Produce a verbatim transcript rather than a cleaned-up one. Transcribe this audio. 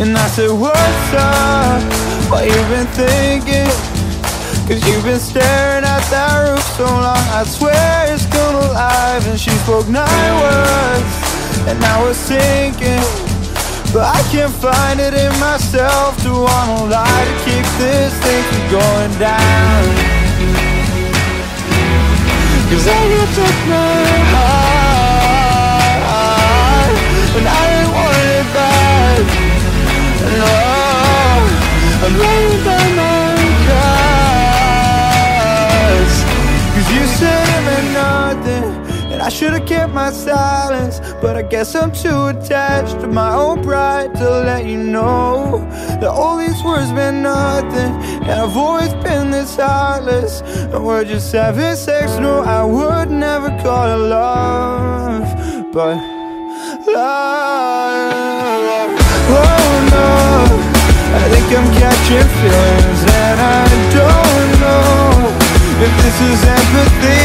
And I said, what's up? What you been thinking? Cause you've been staring at that roof so long, I swear it's come alive. And she spoke nine words, and now we're sinking. But I can't find it in myself to wanna lie, to keep this thing from going down. Cause I got took my heart, and I didn't want it back. No, I'm laying down my cards. Cause you said it meant nothing, and I should've kept my silence. But I guess I'm too attached to my own pride to let you know that all these words meant nothing. And I've always been this heartless, and we're just having sex. No, I would never call it love, but love. Oh no, I think I'm catching feelings, and I don't know if this is empathy